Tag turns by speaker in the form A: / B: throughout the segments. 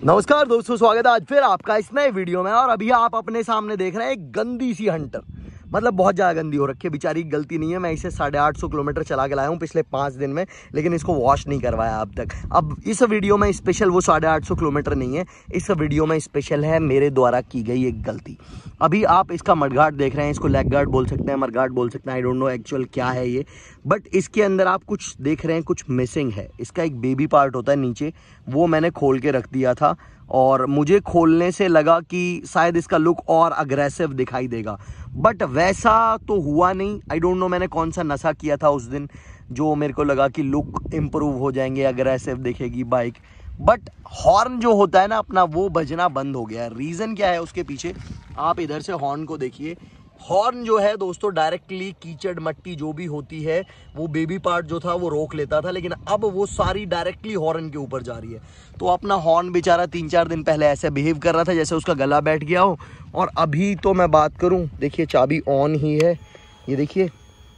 A: नमस्कार दोस्तों, स्वागत है आज फिर आपका इस नए वीडियो में। और अभी आप अपने सामने देख रहे हैं एक गंदी सी हंटर, मतलब बहुत ज़्यादा गंदी हो रखी है। बेचारी की गलती नहीं है, मैं इसे 850 किलोमीटर चला के लाया हूँ पिछले 5 दिन में, लेकिन इसको वॉश नहीं करवाया अब तक। अब इस वीडियो में स्पेशल वो 850 किलोमीटर नहीं है, इस वीडियो में स्पेशल है मेरे द्वारा की गई एक गलती। अभी आप इसका मडगार्ड देख रहे हैं, इसको लेग गार्ड बोल सकते हैं, मडगार्ड बोल सकते हैं, आई डोंट नो एक्चुअल क्या है ये, बट इसके अंदर आप कुछ देख रहे हैं, कुछ मिसिंग है। इसका एक बेबी पार्ट होता है नीचे, वो मैंने खोल के रख दिया था और मुझे खोलने से लगा कि शायद इसका लुक और अग्रेसिव दिखाई देगा, बट वैसा तो हुआ नहीं। आई डोंट नो मैंने कौन सा नशा किया था उस दिन जो मेरे को लगा कि लुक इम्प्रूव हो जाएंगे, अग्रेसिव दिखेगी बाइक। बट हॉर्न जो होता है ना अपना, वो बजना बंद हो गया है। रीज़न क्या है उसके पीछे, आप इधर से हॉर्न को देखिए। हॉर्न जो है दोस्तों डायरेक्टली कीचड़ मट्टी जो भी होती है वो बेबी पार्ट जो था वो रोक लेता था, लेकिन अब वो सारी डायरेक्टली हॉर्न के ऊपर जा रही है। तो अपना हॉर्न बेचारा 3-4 दिन पहले ऐसे बिहेव कर रहा था जैसे उसका गला बैठ गया हो। और अभी तो मैं बात करूं, देखिए चाबी ऑन ही है, ये देखिए,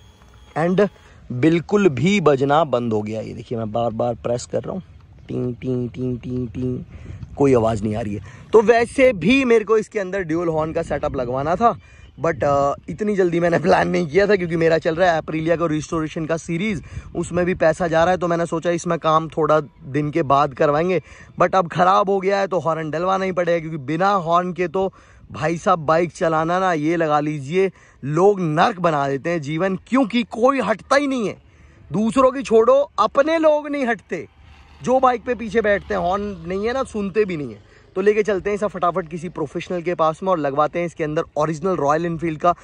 A: एंड बिल्कुल भी बजना बंद हो गया। ये देखिए मैं बार बार प्रेस कर रहा हूँ, टिंग टिंग टिंग टिंग टिंग, कोई आवाज़ नहीं आ रही है। तो वैसे भी मेरे को इसके अंदर ड्यूल हॉर्न का सेटअप लगवाना था, बट इतनी जल्दी मैंने प्लान नहीं किया था क्योंकि मेरा चल रहा है एप्रिलिया का रिस्टोरेशन का सीरीज़, उसमें भी पैसा जा रहा है। तो मैंने सोचा इसमें काम थोड़ा दिन के बाद करवाएंगे, बट अब ख़राब हो गया है तो हॉर्न डलवाना ही पड़ेगा, क्योंकि बिना हॉर्न के तो भाई साहब बाइक चलाना ना, ये लगा लीजिए लोग नर्क बना देते हैं जीवन, क्योंकि कोई हटता ही नहीं है। दूसरों की छोड़ो, अपने लोग नहीं हटते, जो बाइक पे पीछे बैठते हैं हॉर्न नहीं है ना, सुनते भी नहीं है। तो लेके चलते हैं इसे फटाफट किसी प्रोफेशनल के पास में और लगवाते हैं इसके अंदर ओरिजिनल रॉयल इनफील्ड का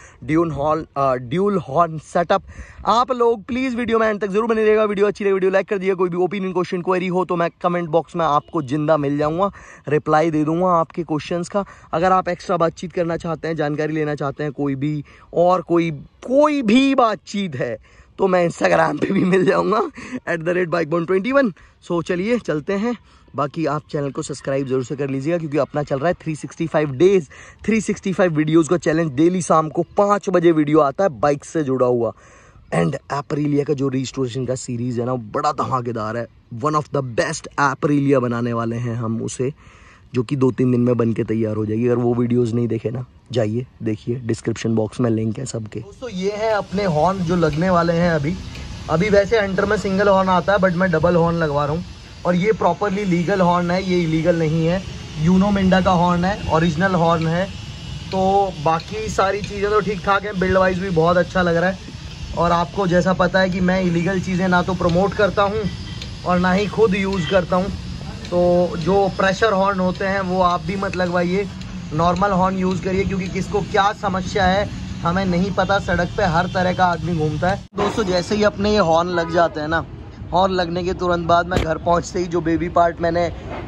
A: ड्यूल हॉर्न सेटअप। आप लोग प्लीज़ वीडियो में एंड तक जरूर बने रहेगा। वीडियो अच्छी लगे वीडियो लाइक कर दिए। कोई भी ओपिनियन क्वेश्चन क्वेरी हो तो मैं कमेंट बॉक्स में आपको जिंदा मिल जाऊंगा, रिप्लाई दे दूंगा आपके क्वेश्चंस का। अगर आप एक्स्ट्रा बातचीत करना चाहते हैं, जानकारी लेना चाहते हैं, कोई भी और कोई भी बातचीत है तो मैं इंस्टाग्राम पे भी मिल जाऊंगा @bikebond21। सो चलिए चलते हैं। बाकी आप चैनल को सब्सक्राइब जरूर से कर लीजिएगा, क्योंकि अपना चल रहा है 365 डेज 365 वीडियोस का चैलेंज। डेली शाम को 5 बजे वीडियो आता है बाइक से जुड़ा हुआ। एंड एप्रिलिया का जो रिस्टोरेशन का सीरीज़ है ना, बड़ा धमाकेदार है। One of the best Aprilia बनाने वाले हैं हम उसे, जो कि 2-3 दिन में बन के तैयार हो जाएगी। अगर वो वीडियोज़ नहीं देखे ना, जाइए देखिए, डिस्क्रिप्शन बॉक्स में लिंक है सबके। दोस्तों ये है अपने हॉर्न जो लगने वाले हैं अभी वैसे हंटर में सिंगल हॉर्न आता है, बट मैं डबल हॉर्न लगवा रहा हूँ। और ये प्रॉपरली लीगल हॉर्न है, ये इलीगल नहीं है। यूनो मिंडा का हॉर्न है, ओरिजिनल हॉर्न है। तो बाकी सारी चीज़ें तो ठीक ठाक हैं, बिल्ड वाइज भी बहुत अच्छा लग रहा है। और आपको जैसा पता है कि मैं इलीगल चीज़ें ना तो प्रमोट करता हूँ और ना ही खुद यूज़ करता हूँ। तो जो प्रेशर हॉर्न होते हैं वो आप भी मत लगवाइए, नॉर्मल हॉर्न यूज़ करिए, क्योंकि किसको क्या समस्या है हमें नहीं पता। सड़क पे हर तरह का आदमी घूमता है। दोस्तों जैसे ही अपने ये हॉर्न लग जाते हैं ना, हॉर्न लगने के तुरंत बाद मैं घर पहुंचते ही जो बेबी पार्ट मैंने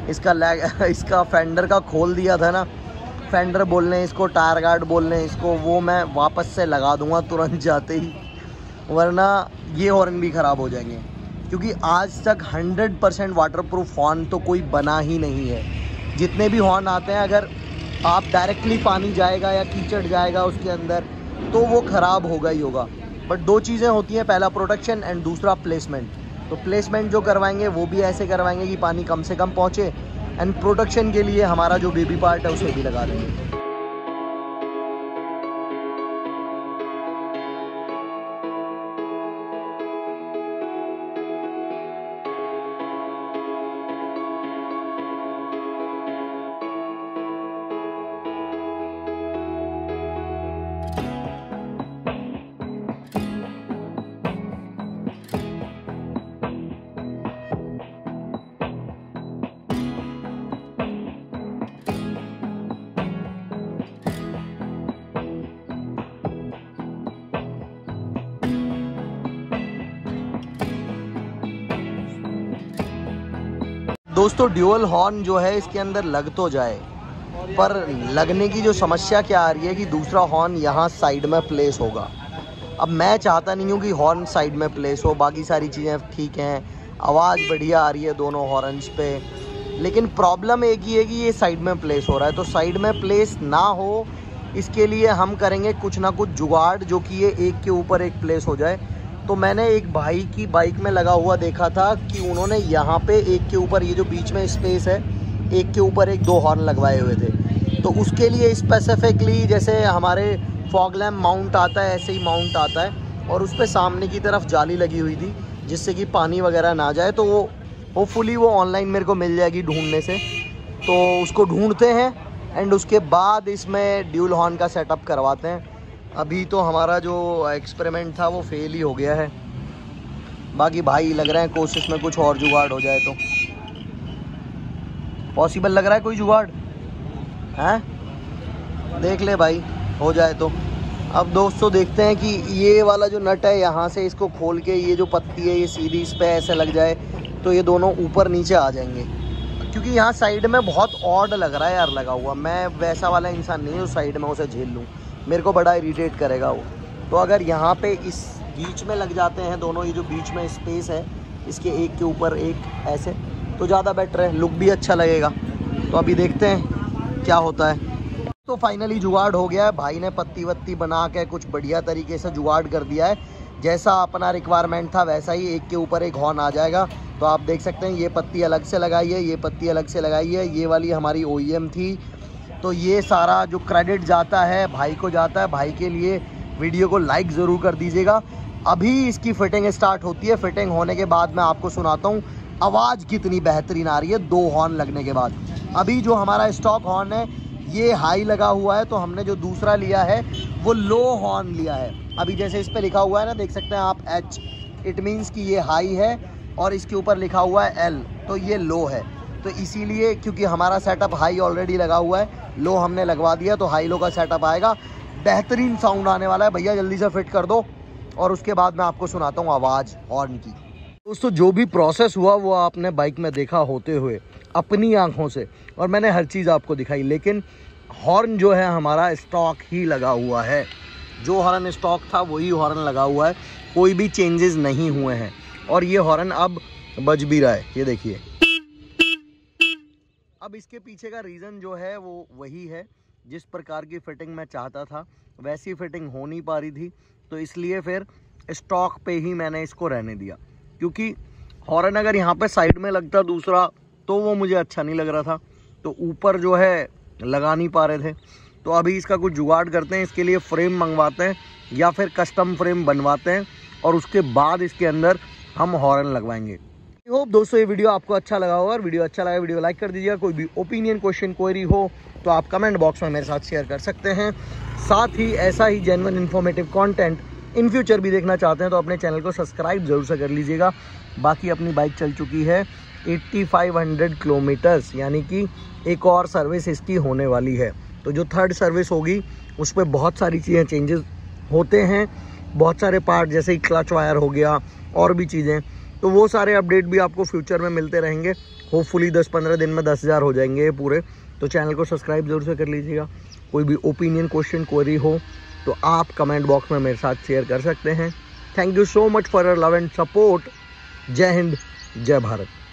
A: इसका फेंडर का खोल दिया था ना, फेंडर बोल लें इसको, टायर गार्ड बोल लें इसको, वो मैं वापस से लगा दूंगा तुरंत जाते ही, वरना ये हॉर्न भी ख़राब हो जाएंगे। क्योंकि आज तक 100% वाटरप्रूफ हॉर्न तो कोई बना ही नहीं है। जितने भी हॉर्न आते हैं, अगर आप डायरेक्टली पानी जाएगा या कीचड़ जाएगा उसके अंदर तो वो ख़राब होगा ही होगा। बट 2 चीज़ें होती हैं, पहला प्रोटेक्शन एंड दूसरा प्लेसमेंट। तो प्लेसमेंट जो करवाएंगे वो भी ऐसे करवाएंगे कि पानी कम से कम पहुँचे, एंड प्रोटेक्शन के लिए हमारा जो बेबी पार्ट है उसे भी लगा देंगे। दोस्तों ड्यूल हॉर्न जो है इसके अंदर लग तो जाए, पर लगने की जो समस्या क्या आ रही है कि दूसरा हॉर्न यहाँ साइड में प्लेस होगा। अब मैं चाहता नहीं हूँ कि हॉर्न साइड में प्लेस हो, बाकी सारी चीज़ें ठीक हैं, आवाज़ बढ़िया आ रही है दोनों हॉर्न्स पे, लेकिन प्रॉब्लम एक ही है कि ये साइड में प्लेस हो रहा है। तो साइड में प्लेस ना हो, इसके लिए हम करेंगे कुछ ना कुछ जुगाड़, जो कि ये एक के ऊपर एक प्लेस हो जाए। तो मैंने एक भाई की बाइक में लगा हुआ देखा था कि उन्होंने यहाँ पे एक के ऊपर, ये जो बीच में स्पेस है एक के ऊपर एक 2 हॉर्न लगवाए हुए थे। तो उसके लिए स्पेसिफिकली जैसे हमारे फॉग लैम्प माउंट आता है ऐसे ही माउंट आता है, और उस पर सामने की तरफ जाली लगी हुई थी जिससे कि पानी वगैरह ना जाए। तो वो होपफुली वो ऑनलाइन मेरे को मिल जाएगी ढूंढने से, तो उसको ढूंढते हैं एंड उसके बाद इसमें ड्यूल हॉर्न का सेटअप करवाते हैं। अभी तो हमारा जो एक्सपेरिमेंट था वो फेल ही हो गया है, बाकी भाई लग रहा है कोशिश में कुछ और जुगाड़ हो जाए तो पॉसिबल लग रहा है कोई जुगाड़ हैं, देख ले भाई हो जाए तो। अब दोस्तों देखते हैं कि ये वाला जो नट है यहाँ से इसको खोल के ये जो पत्ती है ये सीधी इस पे ऐसे लग जाए तो ये दोनों ऊपर नीचे आ जाएंगे, क्योंकि यहाँ साइड में बहुत ऑड लग रहा है यार लगा हुआ। मैं वैसा वाला इंसान नहीं हूँ साइड में उसे झेल लूँ, मेरे को बड़ा इरिटेट करेगा वो। तो अगर यहाँ पे इस बीच में लग जाते हैं दोनों, ये जो बीच में स्पेस है इसके एक के ऊपर एक ऐसे, तो ज़्यादा बेटर है, लुक भी अच्छा लगेगा। तो अभी देखते हैं क्या होता है। तो फाइनली जुगाड़ हो गया है, भाई ने पत्ती वत्ती बना के कुछ बढ़िया तरीके से जुगाड़ कर दिया है। जैसा अपना रिक्वायरमेंट था वैसा ही एक के ऊपर एक हॉर्न आ जाएगा। तो आप देख सकते हैं ये पत्ती अलग से लगाई है, ये पत्ती अलग से लगाई है, ये वाली हमारी OEM थी। तो ये सारा जो क्रेडिट जाता है भाई को जाता है। भाई के लिए वीडियो को लाइक ज़रूर कर दीजिएगा। अभी इसकी फिटिंग स्टार्ट होती है, फिटिंग होने के बाद मैं आपको सुनाता हूँ आवाज़ कितनी बेहतरीन आ रही है 2 हॉर्न लगने के बाद। अभी जो हमारा स्टॉक हॉर्न है ये हाई लगा हुआ है, तो हमने जो दूसरा लिया है वो लो हॉर्न लिया है। अभी जैसे इस पे लिखा हुआ है ना, देख सकते हैं आप H, इट मीन्स कि ये हाई है, और इसके ऊपर लिखा हुआ है L, तो ये लो है। तो इसीलिए क्योंकि हमारा सेटअप हाई ऑलरेडी लगा हुआ है, लो हमने लगवा दिया तो हाई लो का सेटअप आएगा, बेहतरीन साउंड आने वाला है। भैया जल्दी से फिट कर दो और उसके बाद मैं आपको सुनाता हूँ आवाज़ हॉर्न की। दोस्तों जो भी प्रोसेस हुआ वो आपने बाइक में देखा होते हुए अपनी आंखों से, और मैंने हर चीज़ आपको दिखाई, लेकिन हॉर्न जो है हमारा स्टॉक ही लगा हुआ है। जो हॉर्न स्टॉक था वही हॉर्न लगा हुआ है, कोई भी चेंजेस नहीं हुए हैं, और ये हॉर्न अब बज भी रहा है, ये देखिए। अब इसके पीछे का रीज़न जो है वो वही है, जिस प्रकार की फिटिंग मैं चाहता था वैसी फिटिंग हो नहीं पा रही थी, तो इसलिए फिर स्टॉक पे ही मैंने इसको रहने दिया। क्योंकि हॉर्न अगर यहाँ पे साइड में लगता दूसरा तो वो मुझे अच्छा नहीं लग रहा था, तो ऊपर जो है लगा नहीं पा रहे थे। तो अभी इसका कुछ जुगाड़ करते हैं, इसके लिए फ्रेम मंगवाते हैं या फिर कस्टम फ्रेम बनवाते हैं, और उसके बाद इसके अंदर हम हॉर्न लगवाएंगे। आई होप दोस्तों ये वीडियो आपको अच्छा लगा होगा। वीडियो अच्छा लगा वीडियो लाइक कर दीजिएगा। कोई भी ओपिनियन क्वेश्चन क्वेरी हो तो आप कमेंट बॉक्स में मेरे साथ शेयर कर सकते हैं। साथ ही ऐसा ही genuine informative content in future भी देखना चाहते हैं तो अपने चैनल को सब्सक्राइब जरूर से कर लीजिएगा। बाकी अपनी बाइक चल चुकी है 8500 किलोमीटर्स, यानी कि एक और सर्विस इसकी होने वाली है। तो जो 3rd सर्विस होगी उस पर बहुत सारी चीज़ें चेंजेस होते हैं, बहुत सारे पार्ट जैसे ही क्लच वायर हो गया और भी चीज़ें, तो वो सारे अपडेट भी आपको फ्यूचर में मिलते रहेंगे। होपफुली 10-15 दिन में 10,000 हो जाएंगे ये पूरे। तो चैनल को सब्सक्राइब जरूर से कर लीजिएगा। कोई भी ओपिनियन क्वेश्चन क्वेरी हो तो आप कमेंट बॉक्स में मेरे साथ शेयर कर सकते हैं। Thank you so much for your love and support. जय हिंद, जय भारत।